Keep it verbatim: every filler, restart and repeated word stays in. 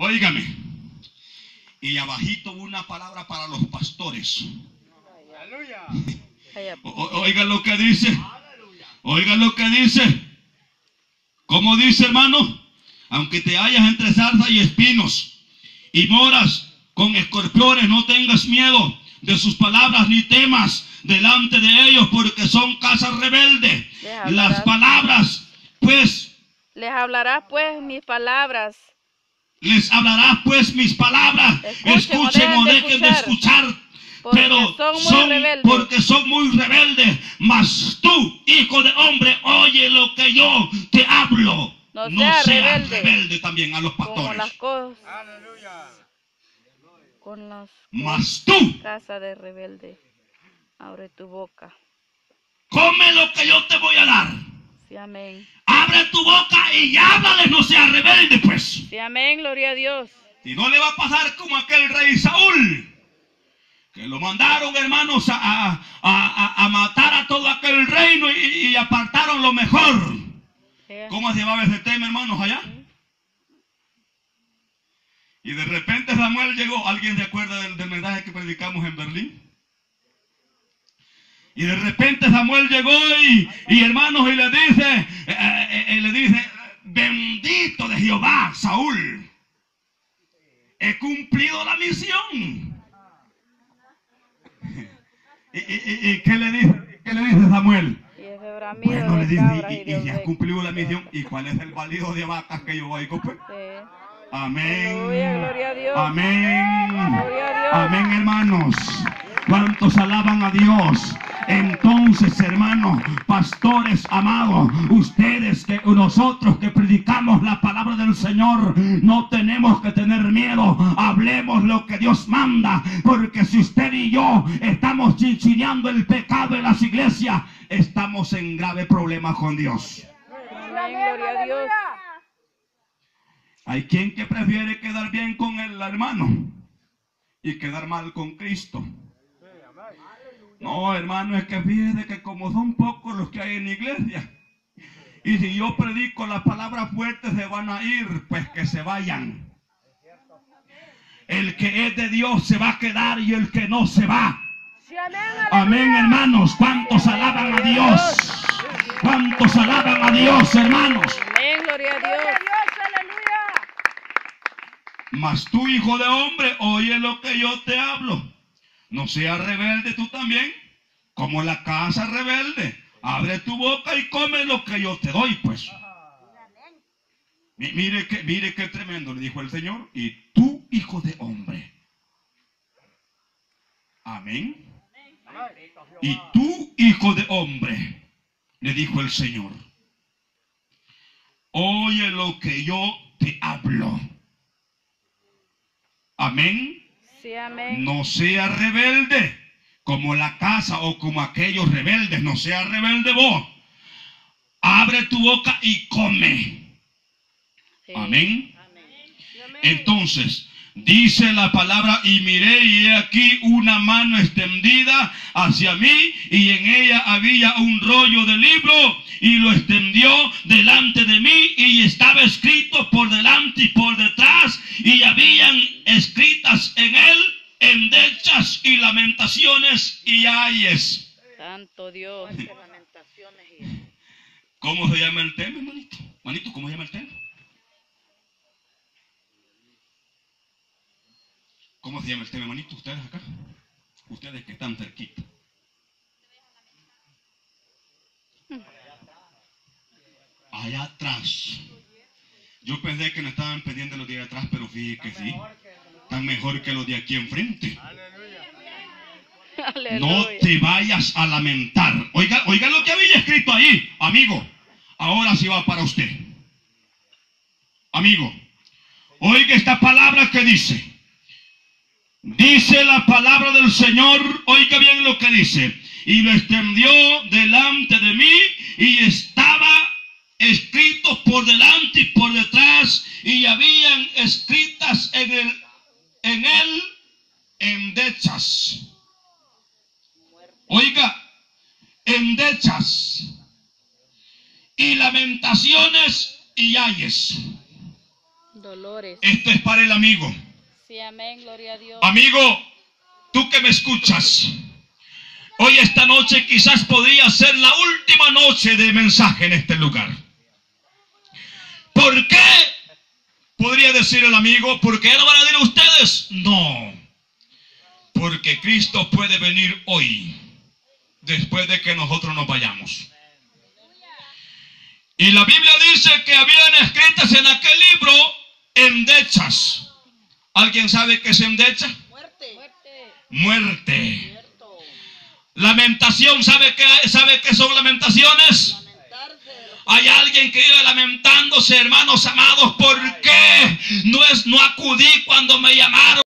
Óigame. Y abajito una palabra para los pastores. O, oiga lo que dice. Oiga lo que dice. ¿Cómo dice, hermano? Aunque te hallas entre zarza y espinos y moras con escorpiones, no tengas miedo de sus palabras ni temas delante de ellos, porque son casas rebeldes. Las palabras, pues, les hablarás pues mis palabras. Les hablarás pues mis palabras. Escuchen, Escuchen o dejen de escuchar. De escuchar porque pero son, muy son rebeldes. porque son muy rebeldes. Mas tú, hijo de hombre, oye lo que yo te hablo. No, no sea seas rebelde. rebelde también a los pastores. Con las cosas. Con las Mas tú, casa de rebelde, abre tu boca. Come lo que yo te voy a dar. Sí, amén. Abre tu boca y háblales, no seas rebelde, pues. Sí, amén, gloria a Dios. Y no le va a pasar como aquel rey Saúl, que lo mandaron, hermanos, a, a, a, a matar a todo aquel reino y, y apartaron lo mejor. Sí. ¿Cómo se llamaba ese tema, hermanos, allá? Sí. Y de repente Samuel llegó. ¿Alguien se acuerda del, del mensaje que predicamos en Berlín? Y de repente Samuel llegó y, y hermanos, y le dice, eh, eh, le dice, bendito de Jehová, Saúl, he cumplido la misión. ¿Y, y, y qué le dice, qué le dice Samuel? Bueno, le dice, y, y, y ya has cumplido la misión. ¿Y cuál es el balido de vacas que yo oigo, pues? Sí. Amén. Gloria, gloria a Dios. Amén. Gloria a Dios. Amén, hermanos. ¿Cuántos alaban a Dios? Entonces, hermanos, pastores amados, ustedes que nosotros que predicamos la palabra del Señor, no tenemos que tener miedo. Hablemos lo que Dios manda, porque si usted y yo estamos chinchineando el pecado en las iglesias, estamos en grave problema con Dios. Amén, gloria a Dios. Hay quien que prefiere quedar bien con el hermano y quedar mal con Cristo. No, hermano, es que fíjese que como son pocos los que hay en la iglesia, y si yo predico las palabras fuertes se van a ir, pues que se vayan. El que es de Dios se va a quedar y el que no se va. Amén, hermanos. ¿Cuántos alaban a Dios? ¿Cuántos alaban a Dios, hermanos? Amén, gloria a Dios. Mas tú, hijo de hombre, oye lo que yo te hablo. No seas rebelde tú también, como la casa rebelde. Abre tu boca y come lo que yo te doy, pues. Mire que, mire qué tremendo, le dijo el Señor. Y tú, hijo de hombre. Amén. Y tú, hijo de hombre, le dijo el Señor, oye lo que yo te hablo. Amén. Sí, amén. No sea rebelde como la casa o como aquellos rebeldes. No sea rebelde vos. Abre tu boca y come. Sí. Amén. Amén. Entonces, dice la palabra, y miré y he aquí una mano extendida hacia mí, y en ella había un rollo de libro, y lo extendió delante de mí, y estaba escrito por delante y por detrás, y habían escritas en él endechas y lamentaciones y ayes. Santo Dios. ¿Cómo se llama el tema, hermanito? Manito, ¿cómo se llama el tema? ¿Cómo se llama el tema, hermanito? Ustedes acá. Ustedes que están cerquita. Allá atrás. Yo pensé que no estaban pendientes los de allá atrás, pero fíjate que sí. Están mejor que los de aquí enfrente. Aleluya. No te vayas a lamentar. Oiga, oiga lo que había escrito ahí, amigo. Ahora sí va para usted. Amigo, oiga esta palabra que dice. Dice la palabra del Señor, oiga bien lo que dice. Y lo extendió delante de mí, y estaba escrito por delante y por detrás, y habían escritas en el, en él endechas. Oiga, endechas y lamentaciones y ayes. Dolores. Esto es para el amigo. Sí, amén, gloria a Dios. Amigo, tú que me escuchas, hoy esta noche quizás podría ser la última noche de mensaje en este lugar. ¿Por qué? Podría decir el amigo, ¿por qué no van a decir ustedes? No, porque Cristo puede venir hoy, después de que nosotros nos vayamos. Y la Biblia dice que habían escritas en aquel libro endechas. ¿Alguien sabe qué es endecha? Muerte. Muerte. Lamentación, ¿sabe qué, sabe qué son lamentaciones? Hay alguien que vive lamentándose, hermanos amados, ¿por qué no, es, no acudí cuando me llamaron?